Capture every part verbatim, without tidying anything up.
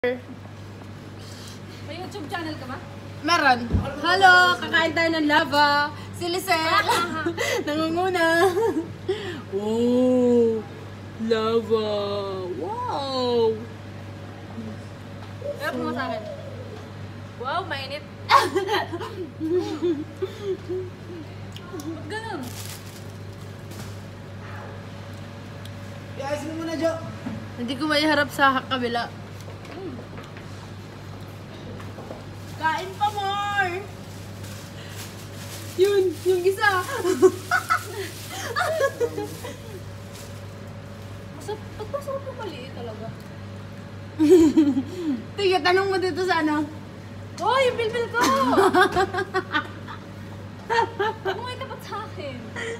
May YouTube channel ka ba? Meron. Hello, kakain tayo ng lava. Si Lisette. Nangunguna. Oh, lava. Wow. Pero mo sa akin. Wow, mainit. Ba't ganun? Iayos mo muna, Jo. Hindi ko may harap sa kabila. Mm. Kain pa more. Yun, yung isa. Masarap, ba't masarap yung maliit talaga? Tiga, tanong mo dito sa ano? Oh, yung bilbil ko! Ano nga yung dapat sa akin?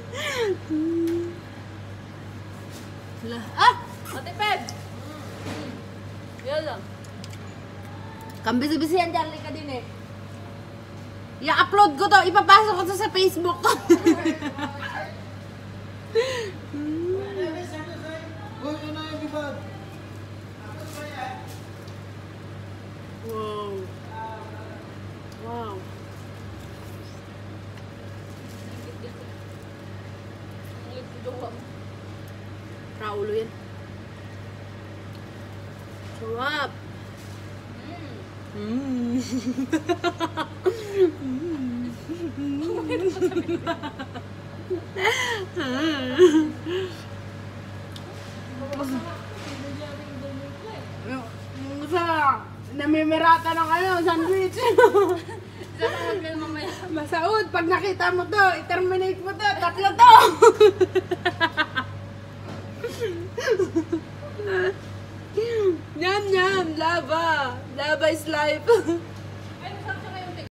Lah. Ah! Matipid! Mm. Yan lang. Kambisi-bisi yan, Charlie ka din eh. I-upload ko to, ipapasok ko to sa Facebook. Uy, ano yung bibag? Wow. Wow. Raulo yan. Sarap. Mm. Yung sa namimirata ng ano, sandwich. Salamat kayo mamaya. Masaud, pag nakita mo to, i-terminate mo to, tatlo to. Yum, yum, lava. Lava is life.